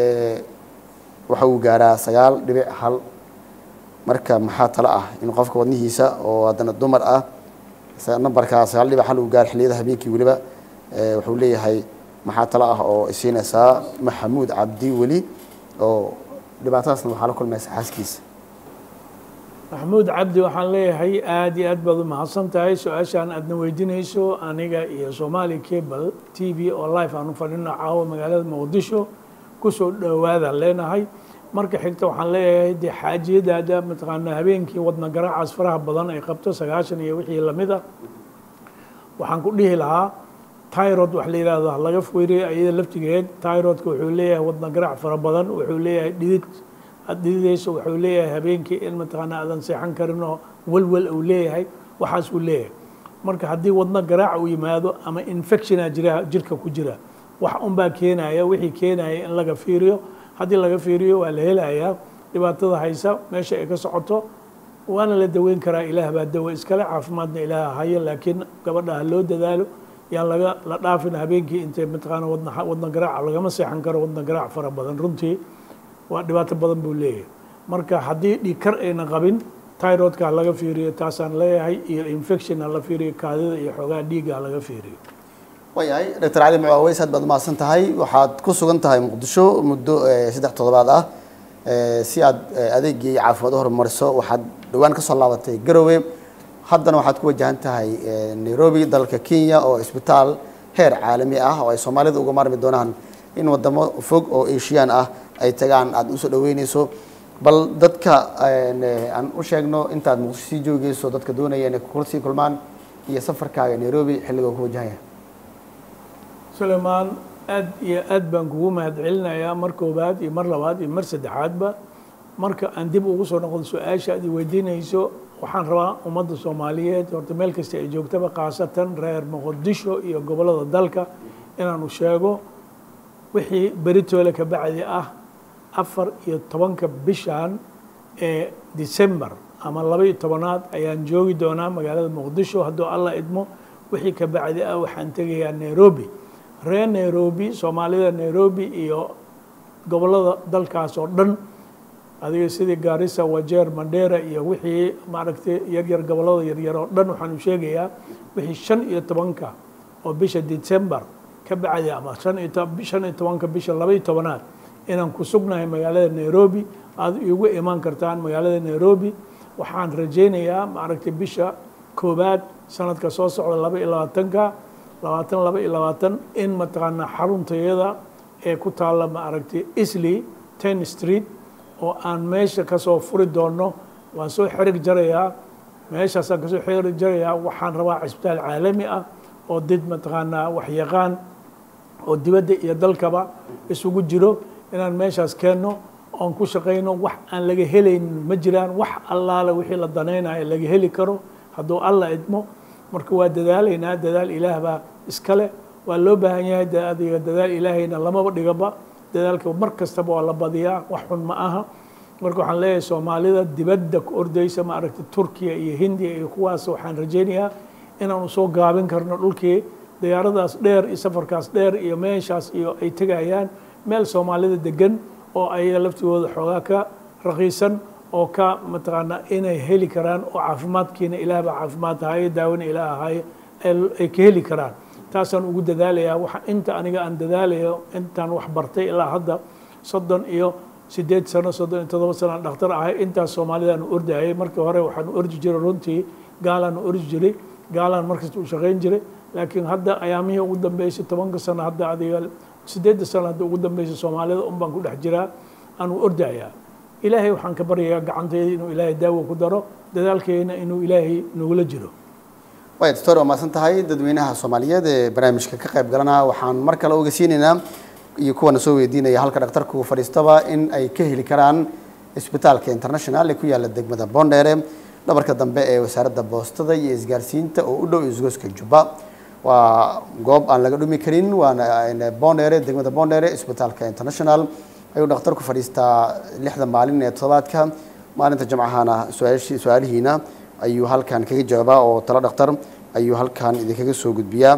waxa uu gaaraa sagaal dhibic hal marka maxaa talo ah in qofka wadnihiisa oo haddana dumar ah nambarka sagaal dhibic hal uu gaar xilliyada habeenkii weliba wuxuu leeyahay maxaa talo ah oo isiinaysaa maxamuud cabdi weli oo dhibaatadaasna waxaa la kulmaysa xaaskiisa maxamuud cabdi waxaan leeyahay aad iyo aad baad u mahadsan tahay su-aashaan aadna weydiinayso aniga iyo Somali Cable T V oo live aanu fadhino caawa magaalada Muqdisho kusoo dhawaada leenahay marka xigta waxaan leeyahay dee xaajiyadaada mataqaanaa habeenkii wadna garaacaas faraha badan ay qabto sagaashan iyo wixii lamid ah waxaan ku dhihi lahaa thyroid wax la yiraahdo laga fiiriyo ayada laftigeed thyroidka wuxuu leeyahay wadna garaac fara badan wuxuu leeyahay dhidid dhididayso wuxuu leeyahay habeenkii in mataqaanaa aadan seexan karin oo walwal uu leeyahay waxaas uu leeyahay marka haddii wadna garaac uu yimaado ama infectiona jira jirka ku jira wax unbaa keenaya wixii keenaya in laga fiiriyo haddii laga fiiriyo waa la helayaa dhibaatada haysa meesha ay ka socoto waana la daweyn karaa ilaah baa dawo iskale caafimaadna ilaah haya laakiin gabadha ha loo dadaalo yaan laga la dhaafin habeenkii intay mataqaana wadna wadna garaac lagama seexan karo wadna garaac fara badan runtii waa dhibaato badan buu leeyahay marka haddii dhiigkar ayna qabin tyrodka laga fiiriyo taasaan leeyahay iyo infectionna la fiiriyo kaadida iyo xoogaa dhiigga laga fiiriyo waayahay doctor cali macow aweys aad baad mahadsan tahay waxaad ku sugan tahay muqdisho muddo saddex toddobaad ah si aad adeegii caafimaad u horumariso waxaad dhowaan ka soo laabatay garowe haddana waxaad ku wajahan tahay nairobi dalka kenya oo isbitaal heer caalami ah oo ay soomaalida uga maarmi doonaan in wadamo fog oo asian ah ay tagaan aada usoo dhaweyneyso bal dadka aan u sheegno intaad muqdisho sii joogeyso dadka doonaya inay kula sii kulmaan iyo safarkaaga nairobi xilliga ku wajahaya sulaymaan aad iyo aad baan kugu mahadcelinayaa mar koobaad iyo mar labaad iyo mar saddexaadba marka aan dib ugu soo noqdo su-aasha aad weydiinayso waxaan rabaa ummadda soomaaliyeed horta meel kasta ay joogtaba khaasatan reer muqdisho iyo gobollada dalka inaanu sheego wixii beritoole ka bacdi ah afar iyo tobanka bishan ee december ama laba iyo tobanaad ayaan joogi doonaa magaalada muqdisho hadduu alla idmo wixii ka bacdi ah waxaan tegayaa nairobi reer nairobi soomaalida nairobi iyo gobollada dalkaas oo dhan adiga sidii gaarisa wajeer mandheera iyo wixii maaragtay yaryar gobollada yaryar oo dhan waxaanu sheegayaa wixii shan iyo tobanka oo bisha december ka bacdi ama shan iyo shan iyo tobanka bisha laba iyo tobanaad inaan ku sugnahay magaalada nairobi aada igu imaan kartaan magaalada nairobi waxaan rajaynayaa maaragtay bisha koobaad sanadka soo socda laba iyo labaatanka labaatan laba iyo labaatan in mataqaanaa xaruntayada ee ku taalla maaragtay isli ten street oo aan meesha kasoo furi doono waan soo xerig jarayaa meeshaasaan kasoo xerig jarayaa waxaan rabaa cisbitaal caalami ah oo dad mataqaanaa waxyaqaan oo dibadda iyo dalkaba isugu jiro inaan meeshaas keenno oon ku shaqayno wax aan laga helaynin ma jiraan wax allaale wixii la danaynayo laga heli karo hadduu alla idmo marka waa dadaalaynaa dadaal ilaah baa iskale waa loo baahan yahay adiga dadaal ilaahayna lamaba dhigaba dadaalka mar kastaba waa la badiyaa wax xun ma aha marka waxaan leeyahay soomaalida dibadda ku ordaysa maaragtay turkiya iyo hindiya iyo kuwaas waxaan rajaynayaa inaanu soo gaabin karno dhulkii diyaaradaas dheer iyo safarkaas dheer iyo meeshaas iyo ay tegayaan meel soomaalida degan oo ayaga laftigooda xoogaa ka raqiisan oo ka mataqaanaa inay heli karaan oo caafimaadkiina ilaah baa caafimaad ahaye daawina ilaah ahaye ay ka heli karaan taasaan ugu dadaalayaa waxa inta aniga aan dadaalayo intaan wax bartay ilaa hadda soddon iyo sideed sano soddon iyo toddoba sano aan dhakhtar ahay intaas soomaalidaan ordayay markii hore waxaan ordi jiray runtii gaalaan ordi jiray gaalaan markasta u shaqayn jiray laakiin hadda ayaamihii ugu dambeysay tobanka sano hadda adiga sideedda sano hadda ugu dambeysay soomaalida un baan ku dhex jiraa aanu ordayaa ilaahay waxaan ka baryayaa gacantayda inuu ilaahay daawo ku daro dadaalkeena inuu ilaahay nagula jiro way doctor waa mahadsan tahay dadweynaha soomaaliyeed ee barnaamijka ka qayb galana waxaan mar kale ogeysiinaynaa iyo kuwana soo weydiinaya halka dhakhtarku fadhiistaba in ay ka heli karaan isbitaalka international ee ku yaala degmada Boondheere dhabarka dambe ee wasaaradda boostada iyo isgaarsiinta oo u dhow isgoyska Jubba waa goob aan laga dhumi karin waana Boondheere degmada Boondheere isbitaalka international ayuu dhakhtarku fadhiistaa lixda maalin ee toddobaadka maalinta jimcahana su'aashii su'aalihiina ayuu halkan kaga jawaabaa oo talo dhakhtar ayuu halkan idinkaga soo gudbiyaa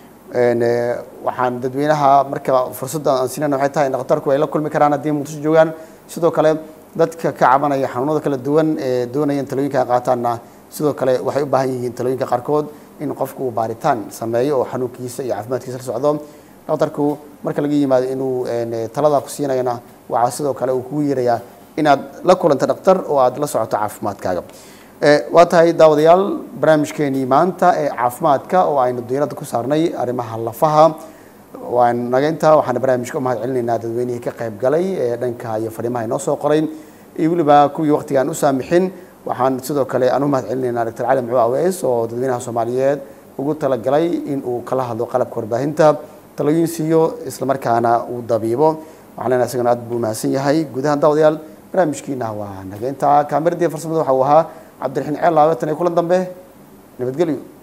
waxaan dadweynaha marka fursadda aan siinayna waxay tahay in dhakhtarku ay la kulmi karaan haddii muqdisho joogaan sidoo kale dadka ka cabanaya xanuunada kala duwan ee doonaya in talooyinka ay qaataanna sidoo kale waxay u baahan yihiin talooyinka qaarkood in qofku uu baaritaan sameeyo oo xanuunkiisa iyo caafimaadkiisa la socdo dhakhtarku marka laga yimaado inuu talada ku siinayana waxaa sidoo kale uu kugu yeerayaa inaad la kulanto dhakhtar oo aad la socoto caafimaadkaaga waa tahay daawadayaal barnaamijkeenii maanta ee caafimaadka oo aynu diiradda ku saarnay arrimaha lafaha waan naga intaa waxaan barnaamijka u mahad celinaynaa dadweynihii ka qayb galay ee dhanka iyo fariimaha inoo soo qoray iyo weliba kuwii waqtigaan u saamixin waxaan sidoo kale aan u mahad celinaynaa doctor cali macow aweys oo dadweynaha soomaaliyeed ugu talagalay in uu kala hadlo qalabka warbaahinta talooyin siiyo isla markaana uu dabiibo waxaan leenahay isagana aad buu mahadsan yahay guud ahaan daawadayaal barnaamijkiina waa naga intaa kaamiradiiyo farsamada waxa uu ahaa cabdiraxiin ceel laabatan ee kulan dambe nabadgelyo